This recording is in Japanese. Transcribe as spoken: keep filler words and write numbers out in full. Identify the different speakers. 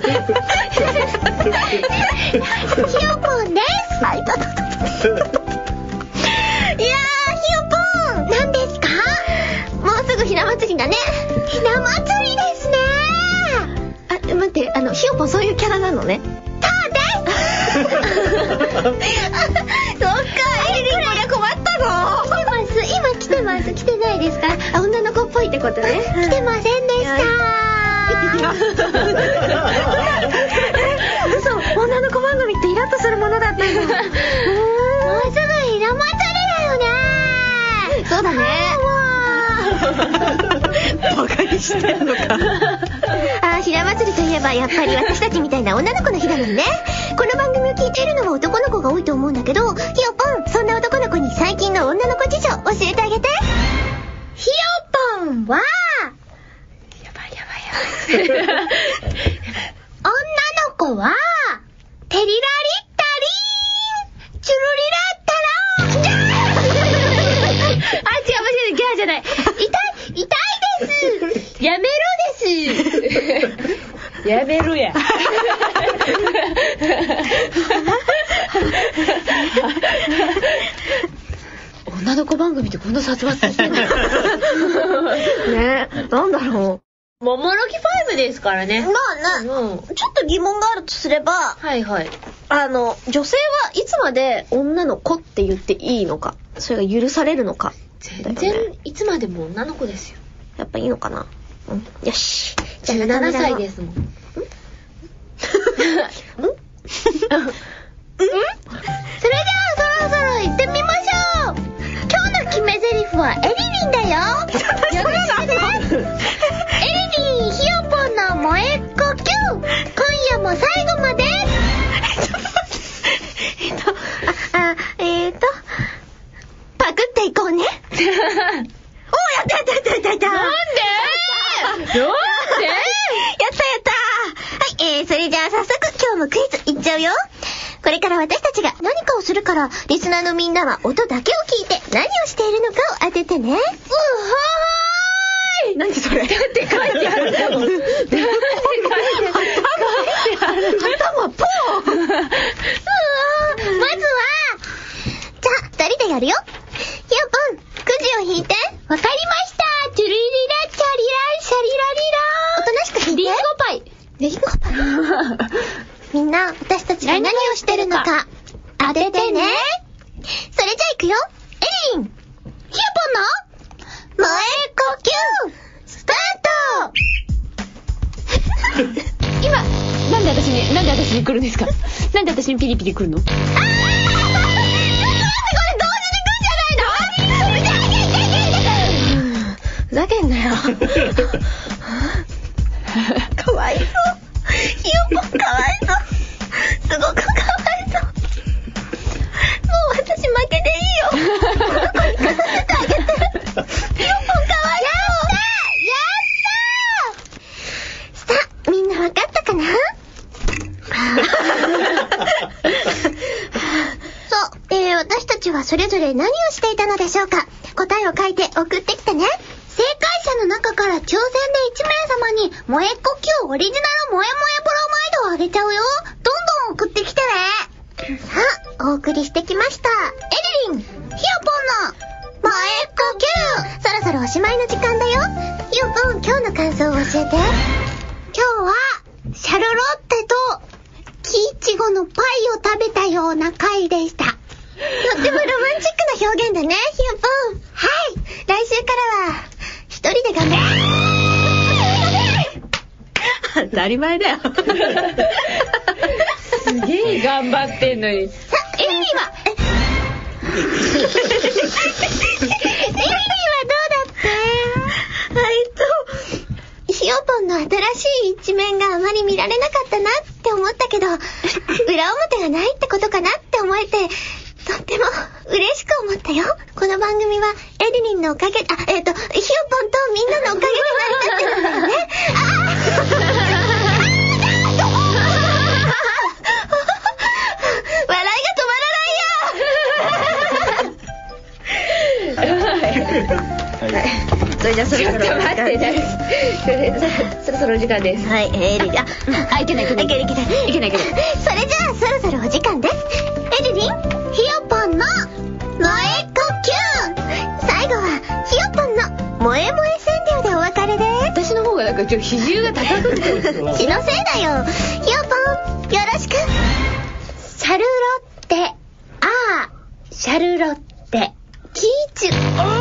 Speaker 1: よぽんです。はい、どうぞ。いやー、ひよぽん、何ですか？もうすぐひな祭りだね。ひな祭りですね。あ、待って、あのひよぽんそういうキャラなのね。そうです。そっか、エリリンこれ困ったの。来てます、今来てます。来てないですか？あ、女の子っぽいってことね。来てませんでした。嘘、女の子番組ってイラッとするものだったんだ。もうすぐひな祭りだよね。そうだね。
Speaker 2: バカにしてんのか。
Speaker 1: あ、ひな祭りといえばやっぱり私たちみたいな女の子の日だもんね。この番組を聞いているのは男の子が多いと思うんだけど、ひよぽん、そんな男の子に最近の女の子事情教えてあげて。ひよぽんはやばいやばいやばい。女の子はテリラリッタリーンチュルリラッタラーン。あ、違う、間違えた、ギャーじゃない。痛い、痛いです。やめろです。
Speaker 2: やめるや。
Speaker 1: 女の子番組ってこんな殺伐としてるの？ねえ、なんだろ
Speaker 3: う。ももろきファイブですからね。
Speaker 1: まあな、うん、ちょっと疑問があるとすれば、
Speaker 3: はいはい。
Speaker 1: あの女性はいつまで女の子って言っていいのか、それが許されるのか。
Speaker 3: 全然、ね、いつまでも女の子ですよ。
Speaker 1: やっぱいいのかな。うん、よし。
Speaker 3: じゃあじゅうななさいですもん。ん？ん？
Speaker 1: それじゃあそろそろ行ってみましょう。今日の決め台詞はエリリンだよ。よろしくね。エリリン、ひよぽんの萌えっ子キュン、今夜も最後まで。えっとああえっとパクっていこうね。おー、やったやったやったやったやった。
Speaker 3: なんで？なんで？やったや
Speaker 1: った。はい、えー、それじゃあ早速今日もクイズいっちゃうよ。これから私たちが何かをするから、リスナーのみんなは音だけを聞いて何をしているのかを当ててね。うはーい。何それ？だって書いてあるだもん。だって書いてある。頭ポー。うわー。まずはじゃあふたりでやるよ。ひよぽん、くじを引いて。わかりました。チュルリラチャリラシャリラリラ。おとなしく引いて。リンゴパイ。リンゴパイ。みんな、私たちが何をしてるのか当ててね。それじゃあいくよ。エリリン、ひよぽんの萌えっ子キュンスタート。
Speaker 3: 今なんで私になんで私に来るんですか？なんで私にピリピリ来るの？あー、ちょっと待って、これ同時に来るんじゃないの？ふざけんなよ。
Speaker 1: かわいそう。ひよぽんかわいそう。すごくかわいそう。もう私負けでいいよ。この子に勝たせてあげて。ひよぽんかわいそう。やったやった。さあ、みんなわかったかな？そう、えー、私たちはそれぞれ何をしていたのでしょうか。答えを書いて送ってきてね。正解者の中から抽選でいちめいさまに萌えっ子キュンオリジナル萌え萌えブロマイドをあげちゃうよ。どんどん送ってきてね。さあ、お送りしてきましたエリリン、ひよぽんの萌えっ子キュン。そろそろおしまいの時間だよ。ひよぽん、今日の感想を教えて。今日はシャルロッテと木イチゴのパイを食べたような回でした。とってもロマンチックな表現だね、ひよぽん。はい、来週からは一人で頑張る。
Speaker 2: 当たり前だよ。
Speaker 3: すげえ頑張ってんのに。
Speaker 1: さあ、エリリンはエリリンはどうだったえっとひよぽんの新しい一面があまり見られなかったなって思ったけど、裏表がないってことかなって思えて、とっても嬉しく思ったよ。この番組はエリリンのおかげ、あ、えっと、ひよぽんとみんなのおかげで成り立ってるんだよね。笑いが止まらないよ。はい、それじゃ
Speaker 2: じゃあそろそろ
Speaker 3: ちょっと待ってねそろそろお時間です。
Speaker 1: はい、えりり、あ、
Speaker 2: あいけないいけない
Speaker 1: いけるいけない
Speaker 2: いけないいけない。
Speaker 1: それじゃあそろそろお時間です。えりりん、ひよぽんの萌え呼吸。最後はひよぽんの萌え萌え川柳でお別れです。
Speaker 2: 私の方がなんかちょっと比重が高くて
Speaker 1: 気のせいだよ。ひよぽん、よろしく。シャルロッテ、あー、シャルロッテ、キーチュ。